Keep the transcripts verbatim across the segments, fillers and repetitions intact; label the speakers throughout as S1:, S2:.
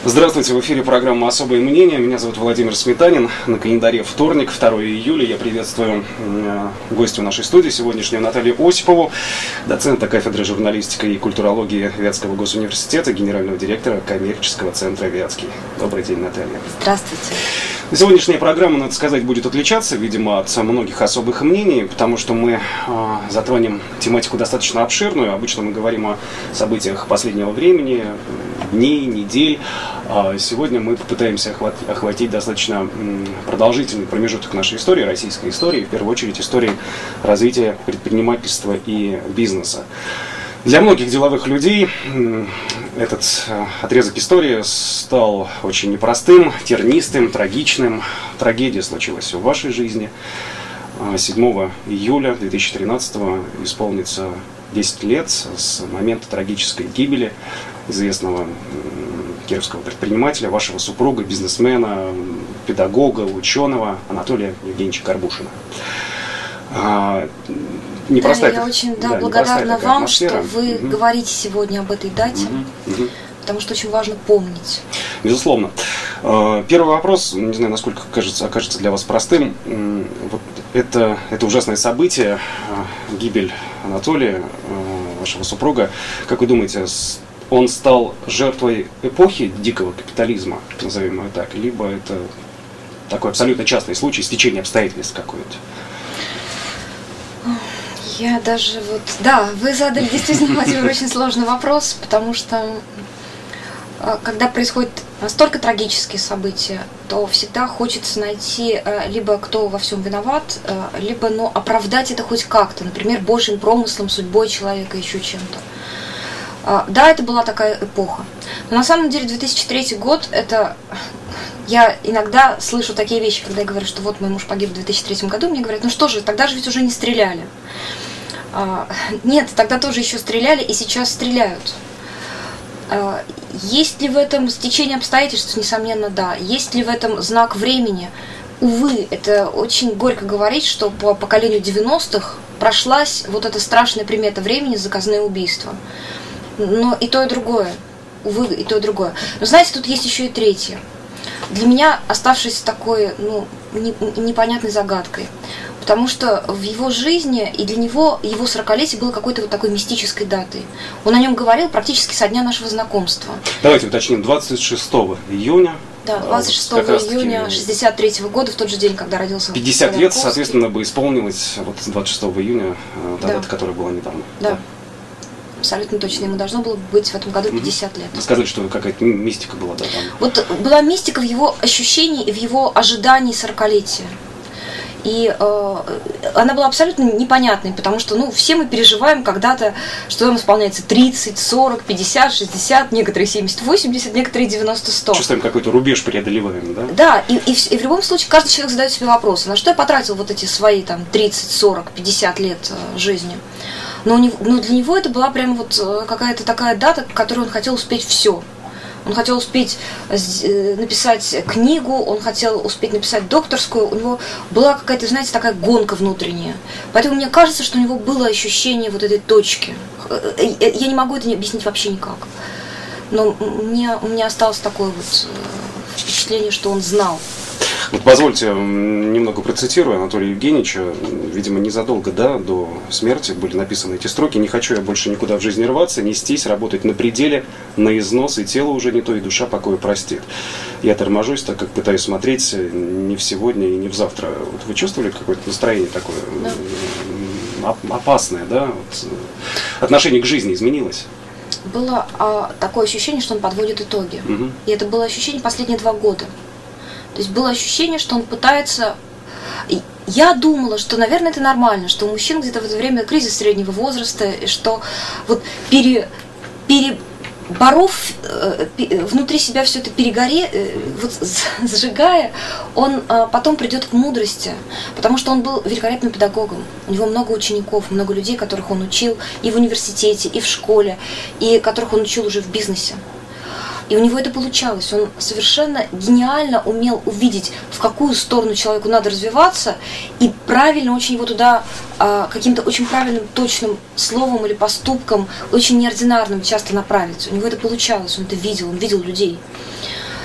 S1: Здравствуйте, в эфире программа «Особое мнение». Меня зовут Владимир Сметанин. На календаре вторник, второе июля. Я приветствую э, гостю нашей студии сегодняшнюю Наталью Осипову, доцента кафедры журналистики и культурологии Вятского госуниверситета, генерального директора коммерческого центра «Вятский». Добрый день, Наталья.
S2: Здравствуйте.
S1: Сегодняшняя программа, надо сказать, будет отличаться, видимо, от многих особых мнений, потому что мы э, затронем тематику достаточно обширную. Обычно мы говорим о событиях последнего времени, дней, недель. А сегодня мы попытаемся охватить достаточно продолжительный промежуток нашей истории, российской истории, в первую очередь истории развития предпринимательства и бизнеса. Для многих деловых людей этот отрезок истории стал очень непростым, тернистым, трагичным. Трагедия случилась в вашей жизни. седьмого июля две тысячи тринадцатого исполнится десять лет с момента трагической гибели известного кировского предпринимателя, вашего супруга, бизнесмена, педагога, ученого Анатолия Евгеньевича Горбушина. А, непростая,
S2: да, я очень да,
S1: да,
S2: благодарна вам, что вы
S1: угу.
S2: говорите сегодня об этой дате,
S1: угу. Угу.
S2: потому что очень важно помнить.
S1: Безусловно. Первый вопрос, не знаю, насколько окажется, окажется для вас простым. Вот это, это ужасное событие, гибель Анатолия, вашего супруга. Как вы думаете, он стал жертвой эпохи дикого капитализма, назовем его так, либо это такой абсолютно частный случай, стечение обстоятельств какое-то?
S2: Я даже вот... Да, вы задали действительно, Владимир, очень сложный вопрос, потому что когда происходят настолько трагические события, то всегда хочется найти либо кто во всем виноват, либо ну, оправдать это хоть как-то, например, божьим промыслом, судьбой человека, еще чем-то. Да, это была такая эпоха. Но на самом деле две тысячи третий год, это... Я иногда слышу такие вещи, когда я говорю, что вот мой муж погиб в две тысячи третьем году, мне говорят, ну что же, тогда же ведь уже не стреляли. Нет, тогда тоже еще стреляли и сейчас стреляют. Есть ли в этом стечение обстоятельств? Несомненно, да. Есть ли в этом знак времени? Увы, это очень горько говорить, что по поколению девяностых прошлась вот эта страшная примета времени — заказные убийства. Но и то, и другое. Увы, и то, и другое. Но знаете, тут есть еще и третье. Для меня оставшееся такой, ну, не, непонятной загадкой. Потому что в его жизни и для него его сорокалетие было какой-то вот такой мистической датой. Он о нем говорил практически со дня нашего знакомства.
S1: Давайте уточним, двадцать шестого июня.
S2: Да, двадцать шестого июня шестьдесят третьего года, в тот же день, когда родился
S1: пятьдесят лет, соответственно, бы исполнилось вот двадцать шестого июня, та
S2: да.
S1: дата, которая была недавно.
S2: Да. да. Абсолютно точно. Ему должно было быть в этом году пятьдесят лет.
S1: Вы сказали, что какая-то мистика была, да? Там.
S2: Вот была мистика в его ощущении и в его ожидании сорокалетия. И э, она была абсолютно непонятной, потому что ну, все мы переживаем когда-то, что нам исполняется тридцать, сорок, пятьдесят, шестьдесят, некоторые семьдесят, восемьдесят, некоторые девяносто, сто.
S1: Чувствуем, какой-то рубеж преодолеваем, да?
S2: Да, и, и, в, и в любом случае каждый человек задает себе вопрос, на что я потратил вот эти свои там тридцать, сорок, пятьдесят лет э, жизни. Но, у него, но для него это была прям вот какая-то такая дата, к которой он хотел успеть все. Он хотел успеть написать книгу, он хотел успеть написать докторскую, у него была какая-то, знаете, такая гонка внутренняя. Поэтому мне кажется, что у него было ощущение вот этой точки. Я не могу это объяснить вообще никак. Но мне, у меня осталось такое вот впечатление, что он знал.
S1: Вот позвольте, немного процитирую Анатолия Евгеньевича. Видимо, незадолго да, до смерти были написаны эти строки. «Не хочу я больше никуда в жизни рваться, нестись, работать на пределе, на износ, и тело уже не то, и душа покоя простит. Я торможусь, так как пытаюсь смотреть не в сегодня и не в завтра». Вот вы чувствовали какое-то настроение такое да. опасное, да? Вот, отношение к жизни изменилось?
S2: Было а, такое ощущение, что он подводит итоги. Угу. И это было ощущение последние два года. То есть было ощущение, что он пытается... Я думала, что, наверное, это нормально, что у мужчин где-то в это время кризис среднего возраста, и что вот пере... переборов внутри себя все это, перегоре, вот зажигая, он потом придет к мудрости, потому что он был великолепным педагогом. У него много учеников, много людей, которых он учил и в университете, и в школе, и которых он учил уже в бизнесе. И у него это получалось. Он совершенно гениально умел увидеть, в какую сторону человеку надо развиваться, и правильно очень его туда а, каким-то очень правильным, точным словом или поступком, очень неординарным часто направить. У него это получалось, он это видел, он видел людей.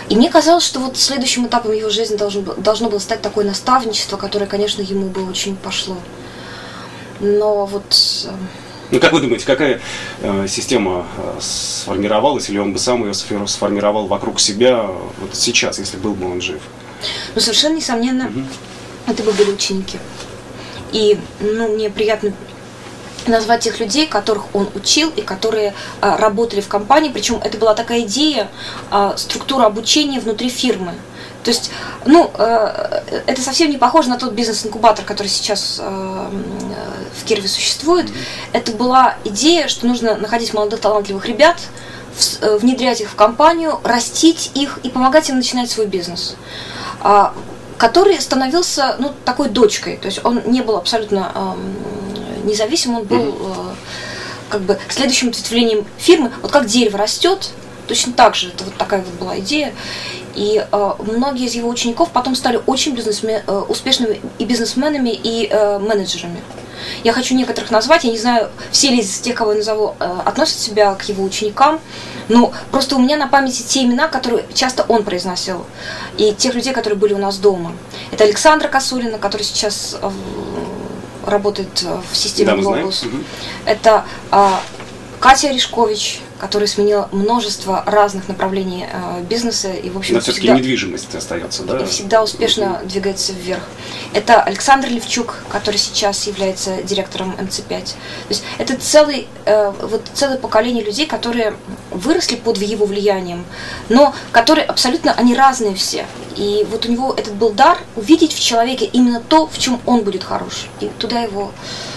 S2: И мне казалось, что вот следующим этапом его жизни должно, должно было стать такое наставничество, которое, конечно, ему бы очень пошло. Но вот...
S1: Ну, как вы думаете, какая э, система э, сформировалась, или он бы сам ее сформировал вокруг себя вот сейчас, если был бы он жив?
S2: Ну, совершенно несомненно, угу. это бы были ученики. И, ну, мне приятно назвать тех людей, которых он учил и которые а, работали в компании. Причем это была такая идея, а, структура обучения внутри фирмы. То есть, ну, э, это совсем не похоже на тот бизнес-инкубатор, который сейчас э, в Кирове существует. Mm-hmm. Это была идея, что нужно находить молодых талантливых ребят, в, внедрять их в компанию, растить их и помогать им начинать свой бизнес, э, который становился, ну, такой дочкой. То есть он не был абсолютно э, независим, он был э, как бы следующим ответвлением фирмы. Вот как дерево растет, точно так же, это вот такая вот была идея. И э, многие из его учеников потом стали очень бизнесмен, э, успешными и бизнесменами, и э, менеджерами. Я хочу некоторых назвать, я не знаю, все ли из тех, кого я назову, э, относят себя к его ученикам, но просто у меня на памяти те имена, которые часто он произносил, и тех людей, которые были у нас дома. Это Александра Косулина, который сейчас э, работает в системе
S1: да,
S2: Globus. Угу. Это э, Катя Орешкович, который сменил множество разных направлений э, бизнеса и, в общем,
S1: но все-таки недвижимость остается, да?
S2: И всегда успешно mm-hmm. двигается вверх. Это Александр Левчук, который сейчас является директором эм цэ пять. То есть это целый, э, вот целое поколение людей, которые выросли под его влиянием, но которые абсолютно, они разные все. И вот у него этот был дар увидеть в человеке именно то, в чем он будет хорош. И туда его...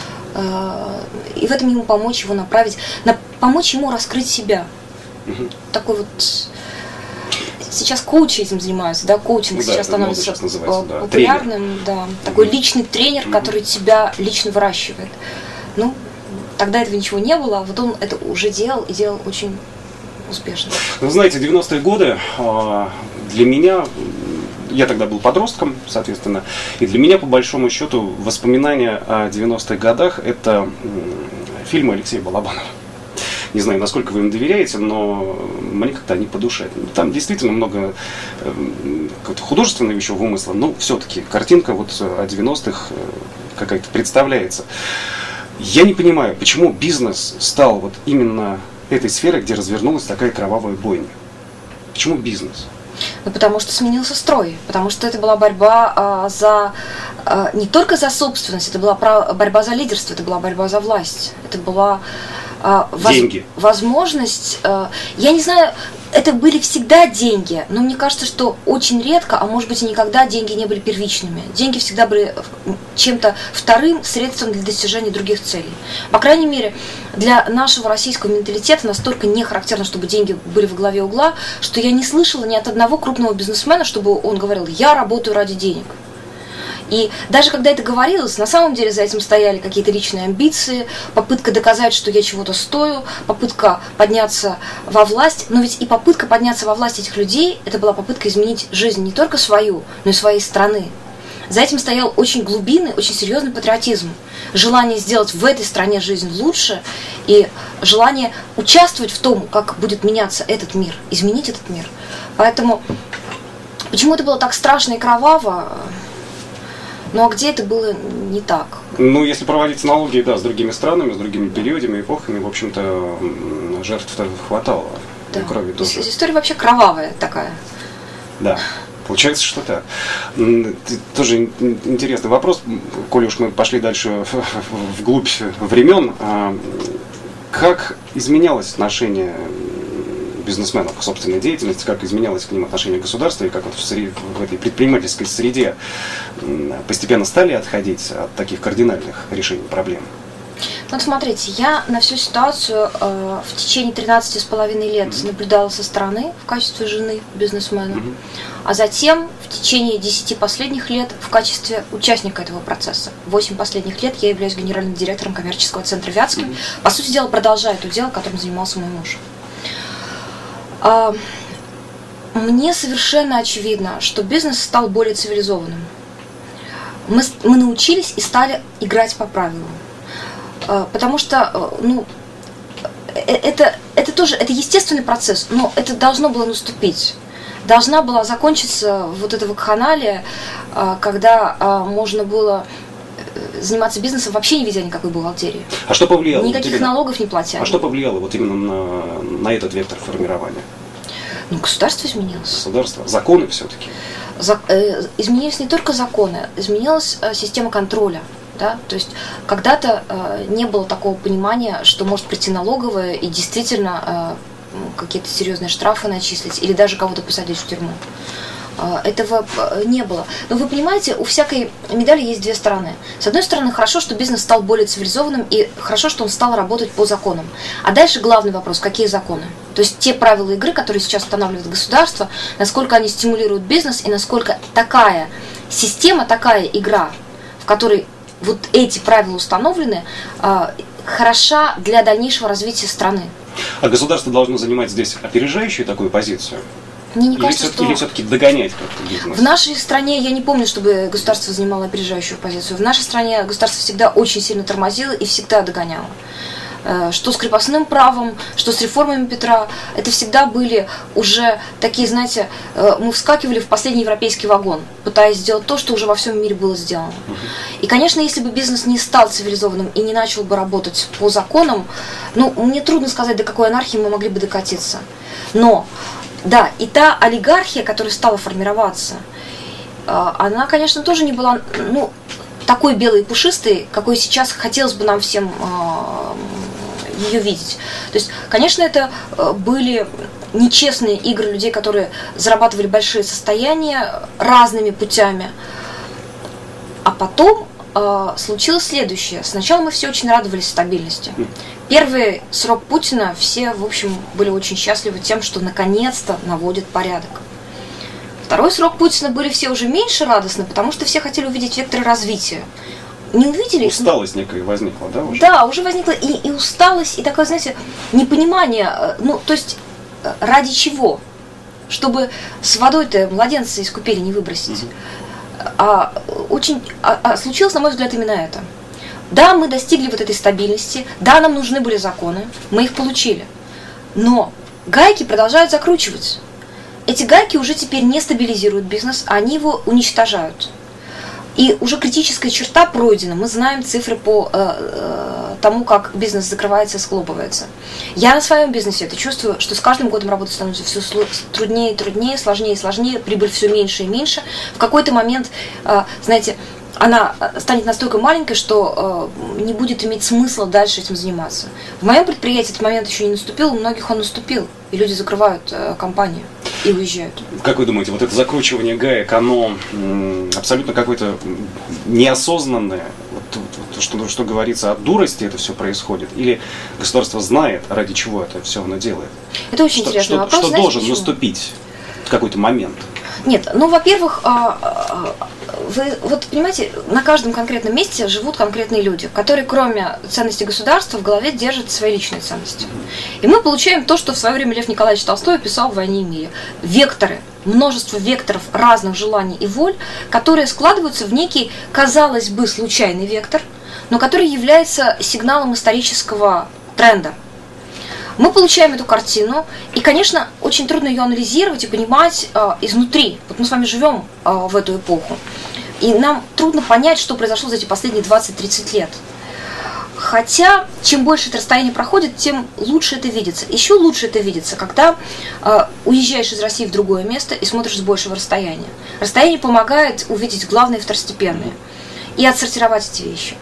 S2: и в этом ему помочь, его направить, на, помочь ему раскрыть себя. Угу. Такой вот... Сейчас коучи этим занимаются, да, коучинг ну, сейчас да, становится сейчас да. популярным, тренер. Да, такой угу. личный тренер, угу. который тебя лично выращивает. Ну, тогда этого ничего не было, а вот он это уже делал и делал очень успешно.
S1: Вы знаете, девяностые годы для меня... Я тогда был подростком, соответственно, и для меня, по большому счету, воспоминания о девяностых годах – это фильмы Алексея Балабанова. Не знаю, насколько вы им доверяете, но мне как-то они по душе. Там действительно много художественного еще вымысла, но все-таки картинка вот о девяностых какая-то представляется. Я не понимаю, почему бизнес стал вот именно этой сферой, где развернулась такая кровавая бойня. Почему бизнес?
S2: Ну, потому что сменился строй, потому что это была борьба а, за а, не только за собственность, это была про, борьба за лидерство, это была борьба за власть, это была а, воз,
S1: деньги.
S2: возможность. А, я не знаю, это были всегда деньги, но мне кажется, что очень редко, а может быть и никогда деньги не были первичными. Деньги всегда были чем-то вторым средством для достижения других целей. По крайней мере, для нашего российского менталитета настолько не характерно, чтобы деньги были во главе угла, что я не слышала ни от одного крупного бизнесмена, чтобы он говорил: я работаю ради денег. И даже когда это говорилось, на самом деле за этим стояли какие-то личные амбиции, попытка доказать, что я чего-то стою, попытка подняться во власть. Но ведь и попытка подняться во власть этих людей, это была попытка изменить жизнь не только свою, но и своей страны. За этим стоял очень глубинный, очень серьезный патриотизм. Желание сделать в этой стране жизнь лучше и желание участвовать в том, как будет меняться этот мир, изменить этот мир. Поэтому почему это было так страшно и кроваво? Ну а где это было не так?
S1: Ну, если проводить аналогии, да, с другими странами, с другими периодами, эпохами, в общем-то, жертв хватало.
S2: Да.
S1: И крови тоже.
S2: История вообще кровавая такая.
S1: Да. Получается, что так. Тоже интересный вопрос, коли уж мы пошли дальше вглубь времен. Как изменялось отношение бизнесменов к собственной деятельности, как изменялось к ним отношение государства, и как вот в, среде, в этой предпринимательской среде постепенно стали отходить от таких кардинальных решений проблем?
S2: Вот смотрите, я на всю ситуацию э, в течение тринадцати с половиной лет mm-hmm. наблюдала со стороны в качестве жены бизнесмена, mm-hmm. а затем в течение десяти последних лет в качестве участника этого процесса. Восемь последних лет я являюсь генеральным директором коммерческого центра Вятский. Mm-hmm. По сути дела, продолжаю то дело, которым занимался мой муж. А, мне совершенно очевидно, что бизнес стал более цивилизованным. Мы, мы научились и стали играть по правилам. Потому что, ну, это, это тоже, это естественный процесс, но это должно было наступить. должна была закончиться вот эта вакханалия, когда можно было заниматься бизнесом, вообще не ведя никакой бухгалтерии.
S1: А что повлияло?
S2: Никаких вот налогов не платя.
S1: А что повлияло вот именно на, на этот вектор формирования?
S2: Ну, государство изменилось.
S1: Государство, законы все-таки.
S2: За, э, изменились не только законы, изменилась э, система контроля. Да? То есть когда-то э, не было такого понимания, что может прийти налоговая и действительно э, какие-то серьезные штрафы начислить или даже кого-то посадить в тюрьму. Этого не было. Но вы понимаете, у всякой медали есть две стороны. С одной стороны, хорошо, что бизнес стал более цивилизованным, и хорошо, что он стал работать по законам. А дальше главный вопрос, какие законы? То есть те правила игры, которые сейчас устанавливает государство, насколько они стимулируют бизнес, и насколько такая система, такая игра, в которой вот эти правила установлены, хороша для дальнейшего развития страны.
S1: А государство должно занимать здесь опережающую такую позицию?
S2: Мне не
S1: или
S2: кажется,
S1: все-таки,
S2: что...
S1: или все-таки догонять как-то бизнес?
S2: В нашей стране я не помню, чтобы государство занимало опережающую позицию. В нашей стране государство всегда очень сильно тормозило и всегда догоняло. Что с крепостным правом, что с реформами Петра, это всегда были уже такие, знаете, мы вскакивали в последний европейский вагон, пытаясь сделать то, что уже во всем мире было сделано. И, конечно, если бы бизнес не стал цивилизованным и не начал бы работать по законам, ну, мне трудно сказать, до какой анархии мы могли бы докатиться. Но да, и та олигархия, которая стала формироваться, она, конечно, тоже не была, ну, такой белой и пушистой, какой сейчас хотелось бы нам всем ее видеть. То есть, конечно, это были нечестные игры людей, которые зарабатывали большие состояния разными путями. А потом случилось следующее. Сначала мы все очень радовались стабильности. Первый срок Путина все, в общем, были очень счастливы тем, что наконец-то наводит порядок. Второй срок Путина были все уже меньше радостны, потому что все хотели увидеть векторы развития. Не увидели...
S1: Усталость некая возникла, да, уже?
S2: Да, уже возникла и, и усталость, и такое, знаете, непонимание. Ну, то есть, ради чего? Чтобы с водой-то младенца из купели не выбросить. Угу. А, очень, а, а случилось, на мой взгляд, именно это. Да, мы достигли вот этой стабильности, да, нам нужны были законы, мы их получили. Но гайки продолжают закручивать. Эти гайки уже теперь не стабилизируют бизнес, они его уничтожают. И уже критическая черта пройдена, мы знаем цифры по э, э, тому, как бизнес закрывается и схлопывается. Я на своем бизнесе это чувствую, что с каждым годом работать становится все труднее и труднее, сложнее и сложнее, прибыль все меньше и меньше. В какой-то момент, э, знаете, она станет настолько маленькой, что э, не будет иметь смысла дальше этим заниматься. В моем предприятии этот момент еще не наступил, у многих он наступил, и люди закрывают э, компанию и уезжают.
S1: Как вы думаете, вот это закручивание гаек, оно м, абсолютно какое-то неосознанное, вот, вот, что, что говорится, от дурости это все происходит? Или государство знает, ради чего это все оно делает?
S2: Это очень
S1: что,
S2: интересный
S1: что,
S2: вопрос.
S1: Что
S2: Знаете,
S1: должен
S2: почему?
S1: наступить в какой-то момент?
S2: Нет, ну, во-первых, вы вот понимаете, на каждом конкретном месте живут конкретные люди, которые, кроме ценностей государства, в голове держат свои личные ценности. И мы получаем то, что в свое время Лев Николаевич Толстой описал в «Войне и мире». Векторы, множество векторов разных желаний и воль, которые складываются в некий, казалось бы, случайный вектор, но который является сигналом исторического тренда. Мы получаем эту картину, и, конечно, очень трудно ее анализировать и понимать э, изнутри. Вот мы с вами живем э, в эту эпоху, и нам трудно понять, что произошло за эти последние двадцать-тридцать лет. Хотя, чем больше это расстояние проходит, тем лучше это видится. Еще лучше это видится, когда э, уезжаешь из России в другое место и смотришь с большего расстояния. Расстояние помогает увидеть главное и второстепенное, и отсортировать эти вещи.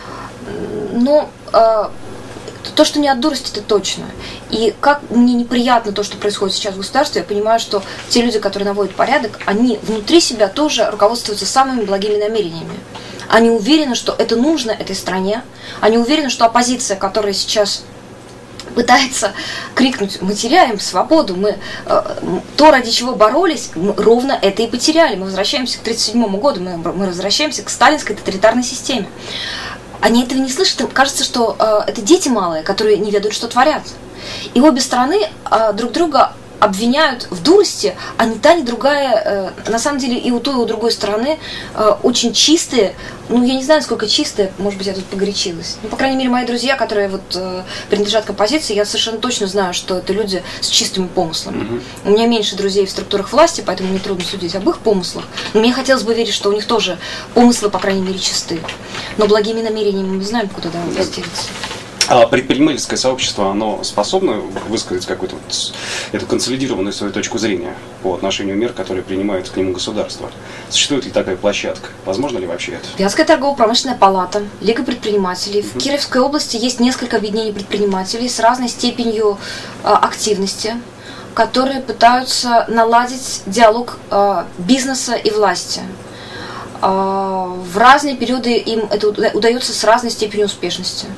S2: Но... Э, То, что не от дурости, это точно. И как мне неприятно то, что происходит сейчас в государстве, я понимаю, что те люди, которые наводят порядок, они внутри себя тоже руководствуются самыми благими намерениями. Они уверены, что это нужно этой стране. Они уверены, что оппозиция, которая сейчас пытается крикнуть: мы теряем свободу, мы э, то, ради чего боролись, мы ровно это и потеряли. Мы возвращаемся к тридцать седьмому году, мы, мы возвращаемся к сталинской тоталитарной системе. Они этого не слышат, им кажется, что э, это дети малые, которые не ведают, что творят. И обе стороны э, друг друга обвиняют в дурости, а ни та, ни другая, э, на самом деле и у той, и у другой стороны э, очень чистые, ну, я не знаю, сколько чистые, может быть, я тут погорячилась. Ну, по крайней мере, мои друзья, которые вот э, принадлежат к оппозиции, я совершенно точно знаю, что это люди с чистыми помыслами. Mm-hmm. У меня меньше друзей в структурах власти, поэтому мне трудно судить об их помыслах. Но мне хотелось бы верить, что у них тоже помыслы, по крайней мере, чисты. Но благими намерениями мы знаем, куда достигнется.
S1: А предпринимательское сообщество, оно способно высказать какую-то вот эту консолидированную свою точку зрения по отношению мер, которые принимает к нему государство? Существует ли такая площадка? Возможно ли вообще это?
S2: Вятская торгово-промышленная палата, Лига предпринимателей. Uh-huh. В Кировской области есть несколько объединений предпринимателей с разной степенью э, активности, которые пытаются наладить диалог э, бизнеса и власти. Э, в разные периоды им это удается с разной степенью успешности.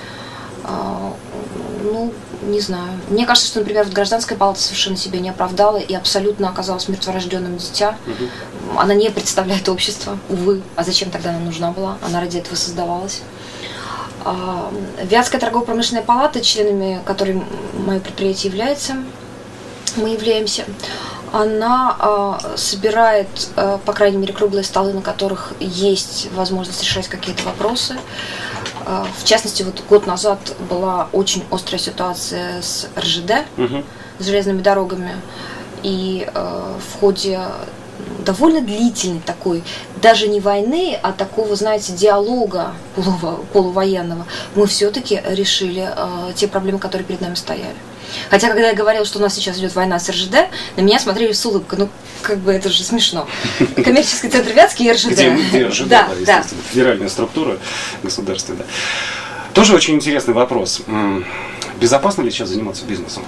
S2: Ну, не знаю. Мне кажется, что, например, вот гражданская палата совершенно себя не оправдала и абсолютно оказалась мертворожденным дитя. Угу. Она не представляет общество, увы. А зачем тогда она нужна была? Она ради этого создавалась. Вятская торгово-промышленная палата, членами которой мое предприятие является, мы являемся, она э, собирает, э, по крайней мере, круглые столы, на которых есть возможность решать какие-то вопросы. Э, в частности, вот год назад была очень острая ситуация с эр жэ дэ, угу. с железными дорогами. И э, в ходе довольно длительной такой, даже не войны, а такого, знаете, диалога полуво, полувоенного, мы все-таки решили э, те проблемы, которые перед нами стояли. Хотя, когда я говорила, что у нас сейчас идет война с эр жэ дэ, на меня смотрели с улыбкой. Ну, как бы это же смешно. Коммерческий центр Вятский и эр жэ дэ.
S1: Где мы, где эр жэ дэ, да, да, естественно. Да. Федеральная структура государственная. Тоже очень интересный вопрос. Безопасно ли сейчас заниматься бизнесом?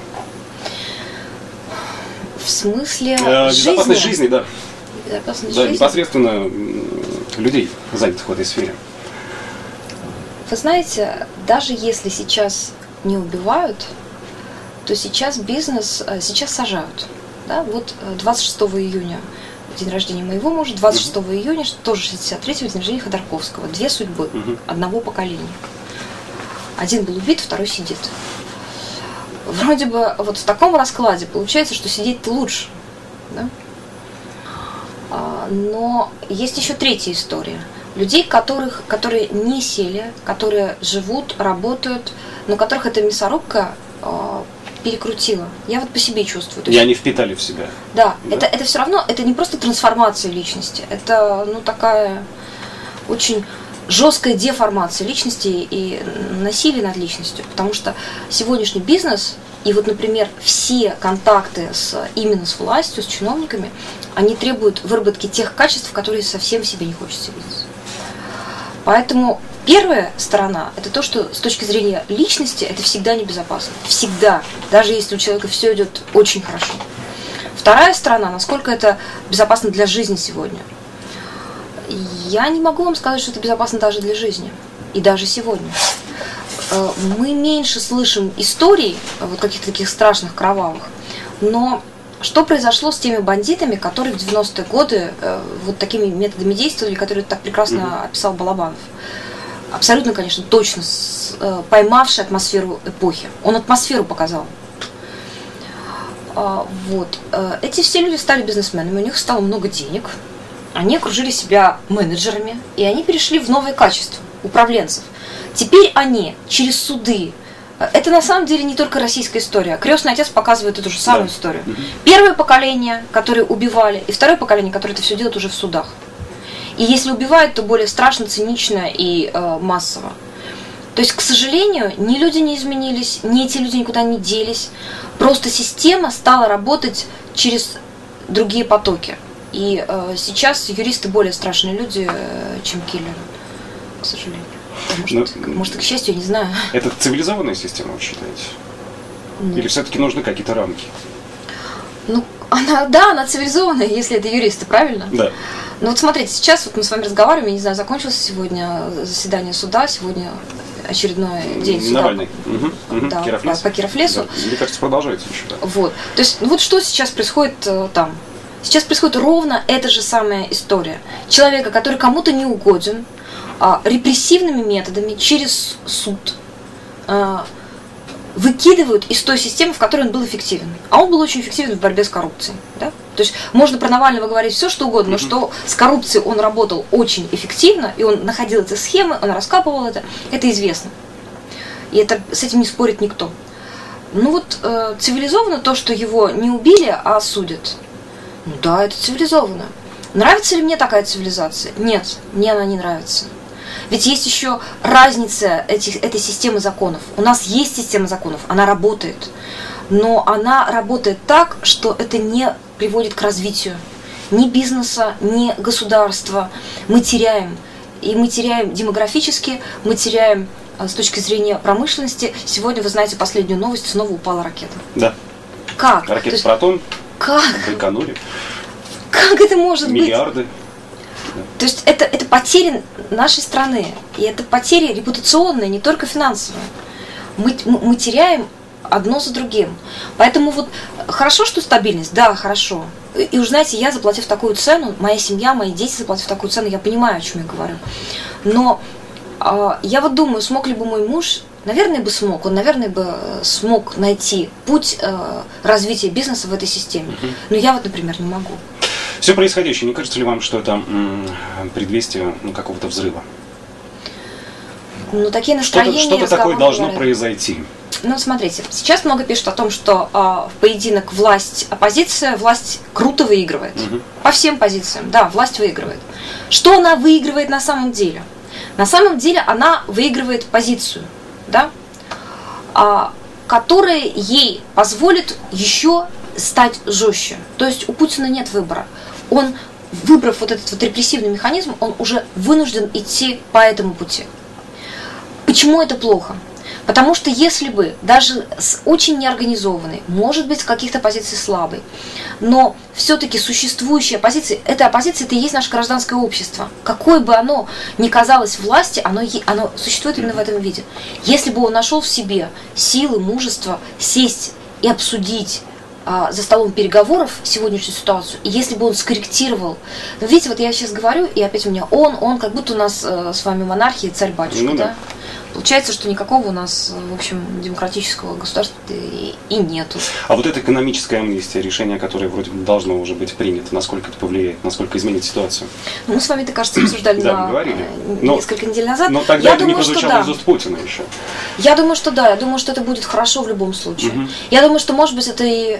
S2: В смысле
S1: э,
S2: жизни?
S1: Безопасность жизни, да.
S2: Безопасность
S1: да,
S2: жизни?
S1: Непосредственно людей, занятых в этой сфере.
S2: Вы знаете, даже если сейчас не убивают, то сейчас бизнес, сейчас сажают. Да? Вот двадцать шестого июня день рождения моего мужа, двадцать шестого uh-huh. июня, тоже шестьдесят третьего день рождения Ходорковского. Две судьбы uh-huh. одного поколения. Один был убит, второй сидит. Вроде бы вот в таком раскладе получается, что сидеть лучше. Да? Но есть еще третья история. Людей, которых, которые не сели, которые живут, работают, но которых эта мясорубка э, перекрутила. Я вот по себе чувствую.
S1: И они впитали в себя.
S2: Да, да? Это, это все равно, это не просто трансформация личности, это ну, такая очень жесткая деформация личности и насилие над личностью. Потому что сегодняшний бизнес и вот, например, все контакты с, именно с властью, с чиновниками, они требуют выработки тех качеств, которые совсем себе не хочется видеть. Поэтому первая сторона – это то, что с точки зрения личности это всегда небезопасно. Всегда. Даже если у человека все идет очень хорошо. Вторая сторона – насколько это безопасно для жизни сегодня. Я не могу вам сказать, что это безопасно даже для жизни. И даже сегодня. Мы меньше слышим историй, вот каких-то таких страшных, кровавых, но что произошло с теми бандитами, которые в девяностые годы э, вот такими методами действовали, которые так прекрасно mm-hmm. описал Балабанов? Абсолютно, конечно, точно с, э, поймавший атмосферу эпохи. Он атмосферу показал. А, вот. Э, эти все люди стали бизнесменами, у них стало много денег, они окружили себя менеджерами, и они перешли в новые качества управленцев. Теперь они через суды. Это на самом деле не только российская история. «Крестный отец» показывает эту же самую да. историю. Первое поколение, которые убивали, и второе поколение, которое это все делает уже в судах. И если убивают, то более страшно, цинично и э, массово. То есть, к сожалению, ни люди не изменились, ни эти люди никуда не делись. Просто система стала работать через другие потоки. И э, сейчас юристы более страшные люди, э, чем киллеры, к сожалению. Может, Но, может, к счастью, я не знаю. Это
S1: цивилизованная система, вы считаете? Нет. Или все-таки нужны какие-то рамки?
S2: Ну, она, да, она цивилизованная, если это юристы, правильно?
S1: Да.
S2: Ну вот смотрите, сейчас вот мы с вами разговариваем, я не знаю, закончилось сегодня заседание суда, сегодня очередной день суда.
S1: Навальный. Угу, угу.
S2: Да,
S1: Кировлесу.
S2: По, по Кировлесу.
S1: Да. Мне кажется, продолжается еще. Да.
S2: Вот. То есть, вот что сейчас происходит э, там? Сейчас происходит ровно эта же самая история. Человека, который кому-то не угоден, репрессивными методами через суд выкидывают из той системы, в которой он был эффективен. А он был очень эффективен в борьбе с коррупцией. Да? То есть можно про Навального говорить все, что угодно, но что с коррупцией он работал очень эффективно, и он находил эти схемы, он раскапывал это, это известно. И это, с этим не спорит никто. Ну вот э, цивилизованно то, что его не убили, а осудят. Ну да, это цивилизованно. Нравится ли мне такая цивилизация? Нет, мне она не нравится. Ведь есть еще разница этих, этой системы законов. У нас есть система законов, она работает. Но она работает так, что это не приводит к развитию ни бизнеса, ни государства. Мы теряем. И мы теряем демографически, мы теряем с точки зрения промышленности. Сегодня, вы знаете, последнюю новость, снова упала ракета.
S1: Да.
S2: Как?
S1: Ракета «Протон».
S2: Как?
S1: Байконуре.
S2: Как это может
S1: Миллиарды.
S2: быть? То есть это, это потери нашей страны. И это потери репутационные, не только финансовые. Мы, мы теряем одно за другим. Поэтому вот хорошо, что стабильность, да, хорошо. И уж знаете, я, заплатив такую цену, моя семья, мои дети, заплатив такую цену, я понимаю, о чем я говорю. Но э, я вот думаю, смог ли бы мой муж, наверное, бы смог, он, наверное, бы смог найти путь э, развития бизнеса в этой системе. Но я вот, например, не могу.
S1: Все происходящее, не кажется ли вам, что это м, предвестие ну, какого-то взрыва?
S2: Ну, такие настроения,
S1: Что-то, что-то такое должно
S2: говорят.
S1: произойти.
S2: Ну, смотрите, сейчас много пишут о том, что э, в поединок власть-оппозиция, власть круто выигрывает. Угу. По всем позициям, да, власть выигрывает. Что она выигрывает на самом деле? На самом деле она выигрывает позицию, да, э, которая ей позволит еще стать жестче. То есть у Путина нет выбора. Он, выбрав вот этот вот репрессивный механизм, он уже вынужден идти по этому пути. Почему это плохо? Потому что если бы даже с очень неорганизованной, может быть, с каких-то позиций слабой, но все-таки существующая оппозиция, эта оппозиция, это и есть наше гражданское общество. Какое бы оно ни казалось власти, оно, оно существует именно в этом виде. Если бы он нашел в себе силы, мужество сесть и обсудить а, за столом переговоров сегодняшнюю ситуацию, и если бы он скорректировал, ну, видите, вот я сейчас говорю, и опять у меня он, он, как будто у нас э, с вами монархия, царь-батюшка, ну, да? да? Получается, что никакого у нас, в общем, демократического государства и, и нету. А
S1: вот эта экономическая амнистия, решение, которое вроде бы должно уже быть принято, насколько это повлияет, насколько изменит ситуацию?
S2: Ну, мы с вами, это, кажется, обсуждали
S1: на
S2: несколько недель назад.
S1: Но тогда это не прозвучало из уст Путина еще.
S2: Я думаю, что да, я думаю, что это будет хорошо в любом случае. Я думаю, что, может быть, это и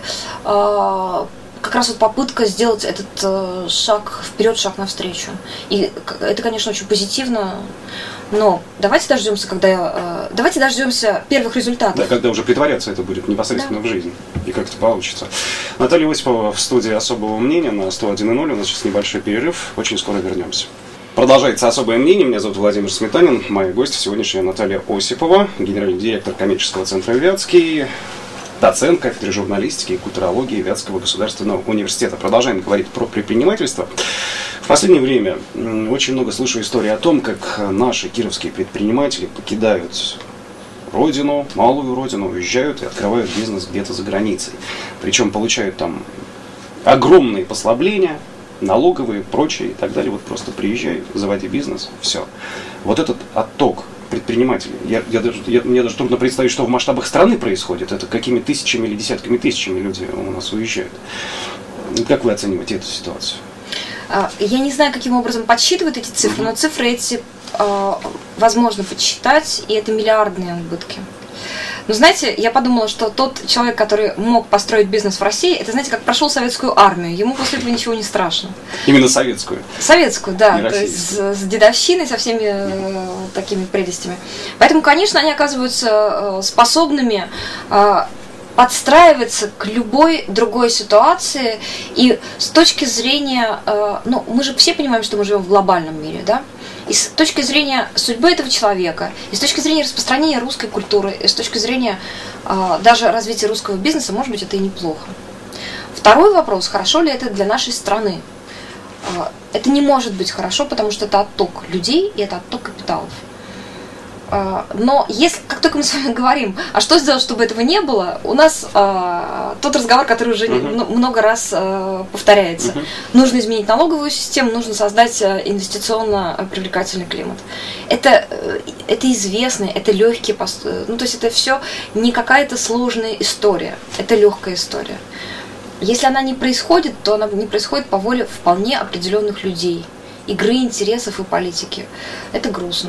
S2: как раз вот попытка сделать этот э, шаг вперед, шаг навстречу. И это, конечно, очень позитивно. Но давайте дождемся, когда э, давайте дождемся первых результатов.
S1: Да, когда уже притворяться это будет непосредственно да. в жизни. И как это получится. Наталья Осипова в студии «Особого мнения» на сто один и ноль. У нас сейчас небольшой перерыв. Очень скоро вернемся. Продолжается «Особое мнение». Меня зовут Владимир Сметанин. Моя гостья сегодняшняя Наталья Осипова, генеральный директор коммерческого центра «Вятский», доцент кафедры журналистики и культурологии Вятского государственного университета. Продолжаем говорить про предпринимательство. В последнее время очень много слышу истории о том, как наши кировские предприниматели покидают родину, малую родину, уезжают и открывают бизнес где-то за границей. Причем получают там огромные послабления, налоговые, прочие и так далее. Вот просто приезжай, заводи бизнес, все. Вот этот отток предпринимателей. Я, я даже, я, мне даже трудно представить, что в масштабах страны происходит. Это какими тысячами или десятками тысячами людей у нас уезжают. Как вы оцениваете эту ситуацию?
S2: Я не знаю, каким образом подсчитывают эти цифры, но цифры эти возможно подсчитать, и это миллиардные убытки. Но знаете, я подумала, что тот человек, который мог построить бизнес в России, это, знаете, как прошел советскую армию, ему после этого ничего не страшно.
S1: Именно советскую?
S2: Советскую, да, то есть с, с дедовщиной, со всеми э, такими прелестями. Поэтому, конечно, они оказываются э, способными э, подстраиваться к любой другой ситуации. И с точки зрения, э, ну, мы же все понимаем, что мы живем в глобальном мире, да? И с точки зрения судьбы этого человека, и с точки зрения распространения русской культуры, и с точки зрения э, даже развития русского бизнеса, может быть, это и неплохо. Второй вопрос, хорошо ли это для нашей страны? Э, это не может быть хорошо, потому что это отток людей и это отток капиталов. Но если, как только мы с вами говорим, а что сделать, чтобы этого не было, у нас а, тот разговор, который уже uh-huh. много раз а, повторяется. Uh-huh. Нужно изменить налоговую систему, нужно создать инвестиционно привлекательный климат. Это, это известно, это легкие, ну то есть это все не какая-то сложная история, это легкая история. Если она не происходит, то она не происходит по воле вполне определенных людей, игры интересов и политики. Это грустно.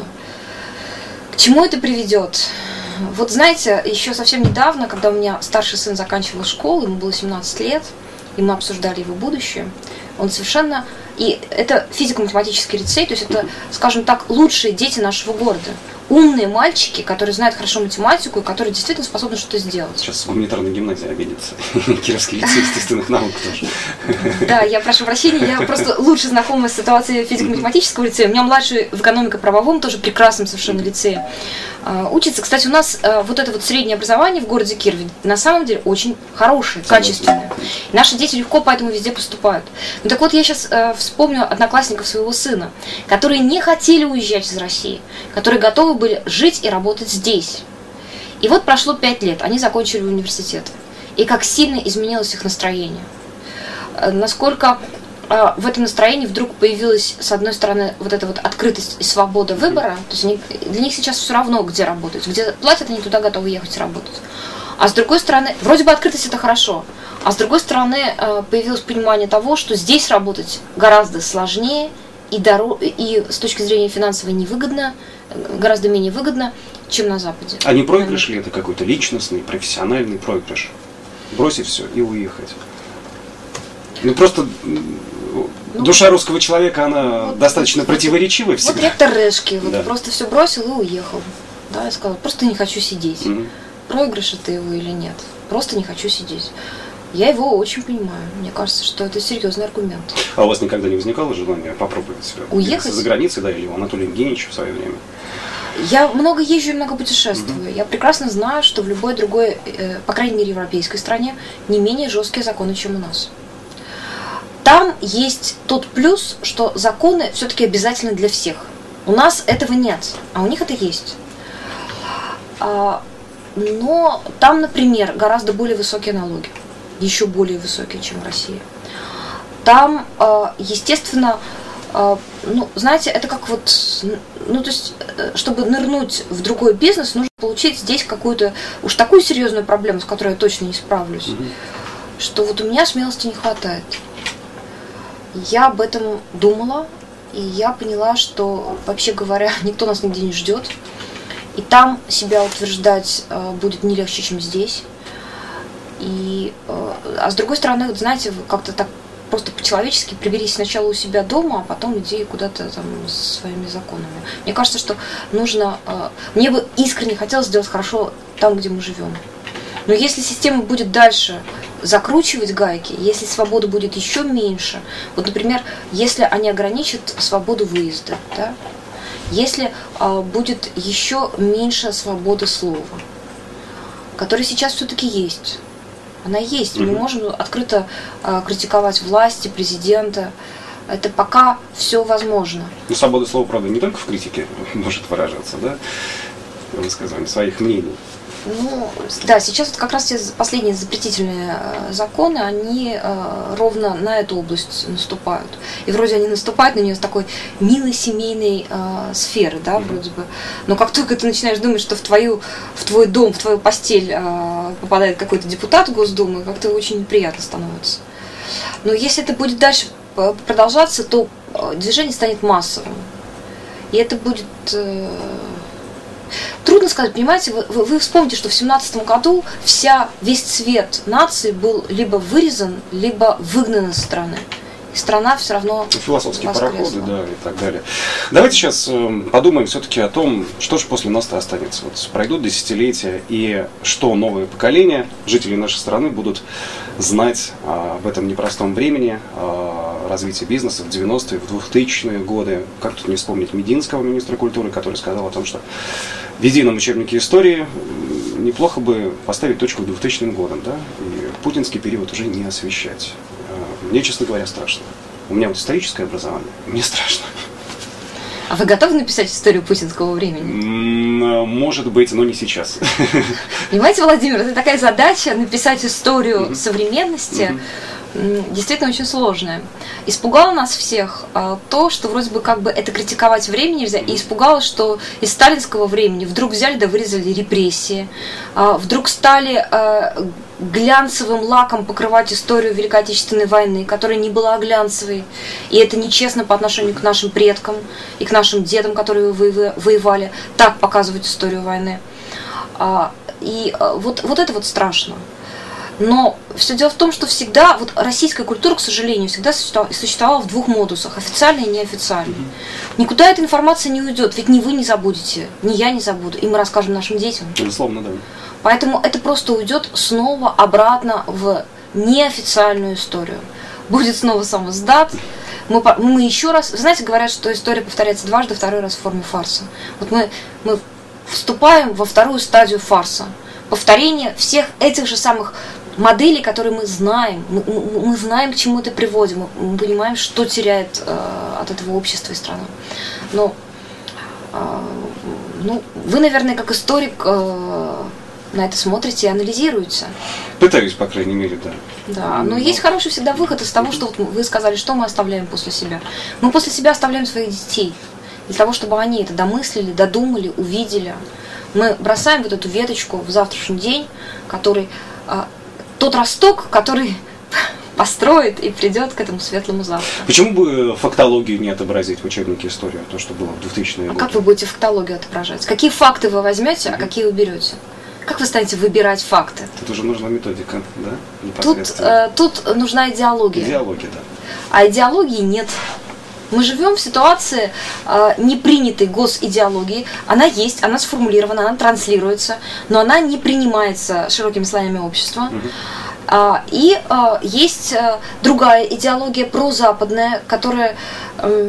S2: К чему это приведет? Вот знаете, еще совсем недавно, когда у меня старший сын заканчивал школу, ему было семнадцать лет, и мы обсуждали его будущее, он совершенно... И это физико-математический лицей, то есть это, скажем так, лучшие дети нашего города. Умные мальчики, которые знают хорошо математику и которые действительно способны что-то сделать.
S1: Сейчас в гуманитарной гимназии обидится. Кировский лицей естественных наук тоже.
S2: Да, я прошу прощения, я просто лучше знакома с ситуацией физико-математического лицея. У меня младший в экономико-правовом, тоже прекрасном совершенно лицее учится. Кстати, у нас вот это вот среднее образование в городе Кирове на самом деле очень хорошее, качественное. И наши дети легко поэтому везде поступают. Ну так вот, я сейчас вспомню одноклассников своего сына, которые не хотели уезжать из России, которые готовы были жить и работать здесь. И вот прошло пять лет, они закончили университет. И как сильно изменилось их настроение. Насколько э, в этом настроении вдруг появилась, с одной стороны, вот эта вот открытость и свобода выбора. То есть они, для них сейчас все равно, где работать. Где платят, они туда готовы ехать работать. А с другой стороны, вроде бы открытость это хорошо. А с другой стороны, э, появилось понимание того, что здесь работать гораздо сложнее и, дорог... и с точки зрения финансовой невыгодно, гораздо менее выгодно, чем на Западе.
S1: А не проигрыш ли это какой-то личностный, профессиональный проигрыш? Бросить все и уехать. Ну просто ну, душа русского человека, она вот, достаточно вот, противоречивая всегда.
S2: Вот ректор Решки вот
S1: да.
S2: просто все бросил и уехал. Да, и сказал, просто не хочу сидеть. Mm-hmm. Проигрыш это его или нет? Просто не хочу сидеть. Я его очень понимаю. Мне кажется, что это серьезный аргумент.
S1: А у вас никогда не возникало желания попробовать себя?
S2: Уехать?
S1: За границей, да, или у Анатолия Евгеньевича в свое время?
S2: Я много езжу и много путешествую. Mm-hmm. Я прекрасно знаю, что в любой другой, э, по крайней мере, европейской стране, не менее жесткие законы, чем у нас. Там есть тот плюс, что законы все-таки обязательны для всех. У нас этого нет, а у них это есть. А, но там, например, гораздо более высокие налоги. Еще более высокие, чем в России. Там, естественно, ну, знаете, это как вот, ну, то есть, чтобы нырнуть в другой бизнес, нужно получить здесь какую-то уж такую серьезную проблему, с которой я точно не справлюсь, mm-hmm. что вот у меня смелости не хватает. Я об этом думала, и я поняла, что, вообще говоря, никто нас нигде не ждет, и там себя утверждать будет не легче, чем здесь. И, а с другой стороны, вот знаете, как-то так просто по-человечески приберись сначала у себя дома, а потом иди куда-то там с своими законами. Мне кажется, что нужно... Мне бы искренне хотелось сделать хорошо там, где мы живем. Но если система будет дальше закручивать гайки, если свобода будет еще меньше, вот, например, если они ограничат свободу выезда, да, если а, будет еще меньше свободы слова, которая сейчас все-таки есть. Она есть. Mm-hmm. Мы можем открыто а, критиковать власти, президента. Это пока все возможно.
S1: Но свобода слова, правда, не только в критике может выражаться, да? В высказывании своих мнений.
S2: Ну, да, сейчас вот как раз те последние запретительные э, законы, они э, ровно на эту область наступают. И вроде они наступают на нее с такой милой семейной э, сферы, да, mm-hmm. вроде бы. Но как только ты начинаешь думать, что в, твою, в твой дом, в твою постель э, попадает какой-то депутат Госдумы, как-то очень неприятно становится. Но если это будет дальше продолжаться, то движение станет массовым. И это будет... Э, Трудно сказать, понимаете, вы, вы, вы вспомните, что в семнадцатом году вся, весь цвет нации был либо вырезан, либо выгнан из страны. И страна все равно
S1: философские пароходы, да, и так далее. Давайте сейчас э, подумаем все-таки о том, что же после нас-то останется. Вот пройдут десятилетия, и что новое поколение, жители нашей страны, будут знать э, об этом непростом времени, э, развитии бизнеса в девяностые, в двухтысячные годы. Как тут не вспомнить Мединского, министра культуры, который сказал о том, что в едином учебнике истории неплохо бы поставить точку к двухтысячным годам, да, и путинский период уже не освещать. Мне, честно говоря, страшно. У меня вот историческое образование, мне страшно.
S2: А вы готовы написать историю путинского времени?
S1: Может быть, но не сейчас.
S2: Понимаете, Владимир, это такая задача написать историю современности, действительно очень сложная. Испугало нас всех а, то, что вроде бы как бы это критиковать времени нельзя, и испугало, что из сталинского времени вдруг взяли да вырезали репрессии, а, вдруг стали а, глянцевым лаком покрывать историю Великой Отечественной войны, которая не была глянцевой, и это нечестно по отношению к нашим предкам и к нашим дедам, которые воевали, так показывать историю войны. А, и а, вот, вот это вот страшно. Но все дело в том, что всегда, вот российская культура, к сожалению, всегда существовала в двух модусах, официальной и неофициальной. Mm-hmm. Никуда эта информация не уйдет, ведь ни вы не забудете, ни я не забуду, и мы расскажем нашим детям.
S1: Безусловно, да.
S2: Поэтому это просто уйдет снова обратно в неофициальную историю. Будет снова самоздат. Мы, мы еще раз, вы знаете, говорят, что история повторяется дважды, второй раз в форме фарса. Вот мы, мы вступаем во вторую стадию фарса. Повторение всех этих же самых моделей, которые мы знаем, мы, мы, мы знаем, к чему это приводит, мы, мы понимаем, что теряет э, от этого общество и страна. Но э, ну, вы, наверное, как историк э, на это смотрите и анализируете.
S1: Пытаюсь, по крайней мере, да.
S2: Да, но, но есть хороший всегда выход из того, что вот вы сказали, что мы оставляем после себя. Мы после себя оставляем своих детей, для того, чтобы они это домыслили, додумали, увидели. Мы бросаем вот эту веточку в завтрашний день, который... Э, тот росток, который построит и придет к этому светлому завтра.
S1: Почему бы фактологию не отобразить в учебнике истории, то, что было в двухтысячные годы?
S2: А как вы будете фактологию отображать? Какие факты вы возьмете, а какие уберете? Как вы станете выбирать факты?
S1: Тут уже нужна методика, да?
S2: Тут, э, тут нужна идеология.
S1: Идеология, да.
S2: А идеологии нет. Мы живем в ситуации э, непринятой госидеологии. Она есть, она сформулирована, она транслируется, но она не принимается широкими слоями общества. Угу. А, и а, есть а, другая идеология прозападная, которая, а,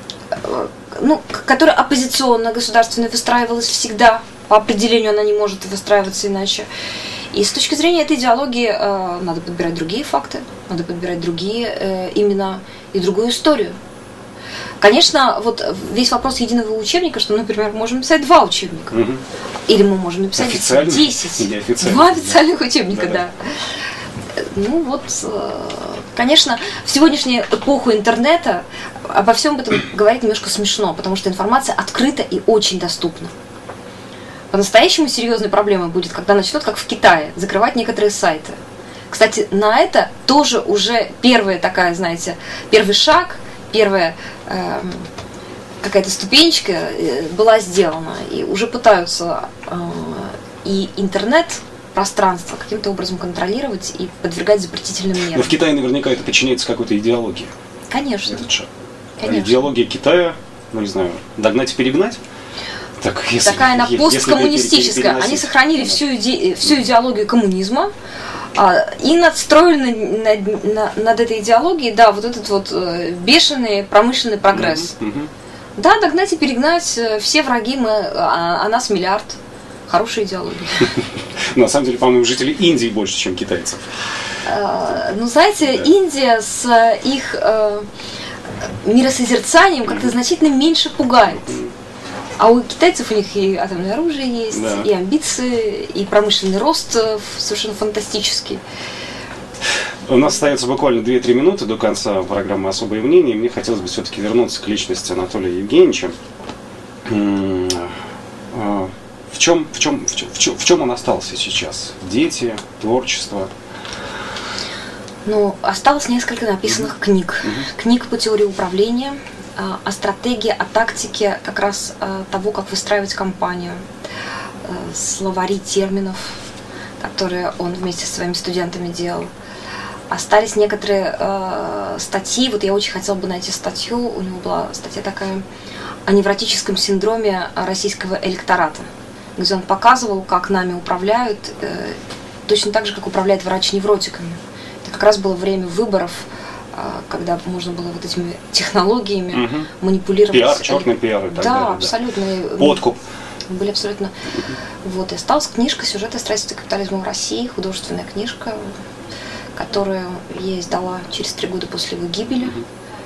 S2: ну, которая оппозиционно государственно выстраивалась всегда. По определению она не может выстраиваться иначе. И с точки зрения этой идеологии а, надо подбирать другие факты, надо подбирать другие а, имена и другую историю. Конечно, вот весь вопрос единого учебника, что, например, мы можем написать два учебника. Угу. Или мы можем написать десять. Два официальных учебника, да. да. Ну вот, конечно, в сегодняшнюю эпоху интернета обо всем этом говорить немножко смешно, потому что информация открыта и очень доступна. По-настоящему серьезной проблемой будет, когда начнут, как в Китае, закрывать некоторые сайты. Кстати, на это тоже уже первая такая, знаете, первый шаг, первая э, какая-то ступенечка э, была сделана, и уже пытаются э, и интернет-пространство каким-то образом контролировать и подвергать запретительным мерам.
S1: Но в Китае наверняка это подчиняется какой-то идеологии.
S2: Конечно.
S1: Этот шаг.
S2: Конечно.
S1: А идеология Китая, ну не знаю, догнать и перегнать? Так, если,
S2: такая она посткоммунистическая. Они сохранили да. всю, иде, всю идеологию коммунизма, и надстроили над, над, над этой идеологией, да, вот этот вот бешеный промышленный прогресс. Mm-hmm. Mm-hmm. Да, догнать и перегнать, все враги, мы, а, а нас миллиард. Хорошая идеология.
S1: На самом деле, по-моему, жители Индии больше, чем китайцев.
S2: Ну, знаете, Индия с их миросозерцанием как-то значительно меньше пугает. А у китайцев у них и атомное оружие есть, да. и амбиции, и промышленный рост совершенно фантастический.
S1: У нас остается буквально две-три минуты до конца программы «Особые мнения». Мне хотелось бы все-таки вернуться к личности Анатолия Евгеньевича. В чем, в чем, в чем, в чем, в чем он остался сейчас? Дети, творчество?
S2: Ну, осталось несколько написанных mm-hmm. книг. Mm-hmm. Книг по теории управления, о стратегии, о тактике как раз того, как выстраивать кампанию, словари терминов, которые он вместе со своими студентами делал. Остались некоторые э, статьи, вот я очень хотела бы найти статью, у него была статья такая о невротическом синдроме российского электората, где он показывал, как нами управляют, э, точно так же, как управляет врач невротиками. Это как раз было время выборов, когда можно было вот этими технологиями угу. манипулировать.
S1: Пиар, черный пиар и так
S2: да,
S1: далее.
S2: Абсолютно.
S1: Да, подкуп.
S2: Были абсолютно. Угу. Вот, и осталась книжка «Сюжеты строительства капитализма в России», художественная книжка, которую я издала через три года после его гибели. Угу.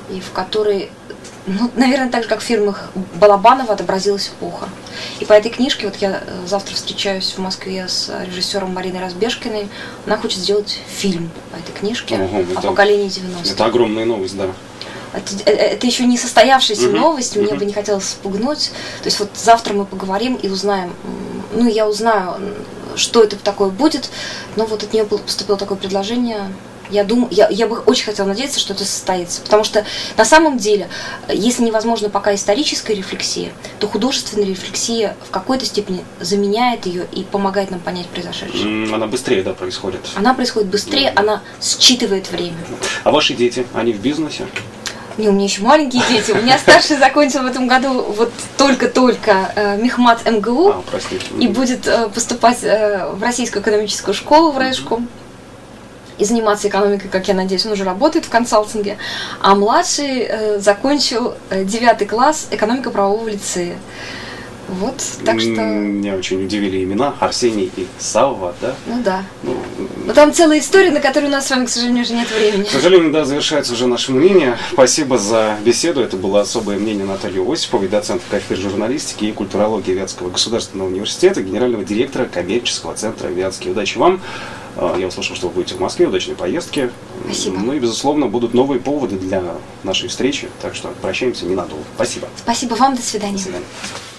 S2: и в которой, ну, наверное, так же, как в фильмах Балабанова, отобразилась эпоха. И по этой книжке, вот я завтра встречаюсь в Москве с режиссером Мариной Разбежкиной, она хочет сделать фильм по этой книжке
S1: Ого,
S2: о
S1: это,
S2: поколении девяностых.
S1: Это огромная новость, да.
S2: Это, это еще не состоявшаяся
S1: uh-huh.
S2: новость, мне
S1: uh-huh.
S2: бы не хотелось спугнуть. То есть вот завтра мы поговорим и узнаем, ну, я узнаю, что это такое будет, но вот от нее поступило такое предложение. Я думаю, я, я бы очень хотела надеяться, что это состоится. Потому что на самом деле, если невозможно пока историческая рефлексия, то художественная рефлексия в какой-то степени заменяет ее и помогает нам понять произошедшее.
S1: Она быстрее, да, происходит.
S2: Она происходит быстрее, mm-hmm. она считывает время.
S1: А ваши дети, они в бизнесе?
S2: Не, у меня еще маленькие дети. У меня старший закончил в этом году вот только-только э, Мехмат МГУ
S1: а, простите.
S2: и будет э, поступать э, в Российскую экономическую школу в РЭШКу. И заниматься экономикой, как я надеюсь, он уже работает в консалтинге. А младший э, закончил э, девятый класс экономика правового лицея. Вот, так что...
S1: Меня очень удивили имена Арсений и Савва, да?
S2: Ну да. Ну, Но там целая история, на которую у нас с вами, к сожалению, уже нет времени.
S1: К сожалению, да, завершается уже наше мнение. Спасибо за беседу. Это было особое мнение Натальи Осиповой, доцента кафедры журналистики и культурологии Вятского государственного университета, генерального директора коммерческого центра Вятский. Удачи вам. Я услышал, что вы будете в Москве, удачной поездки.
S2: Спасибо.
S1: Ну и, безусловно, будут новые поводы для нашей встречи. Так что прощаемся ненадолго. Спасибо.
S2: Спасибо вам, до свидания.
S1: До свидания.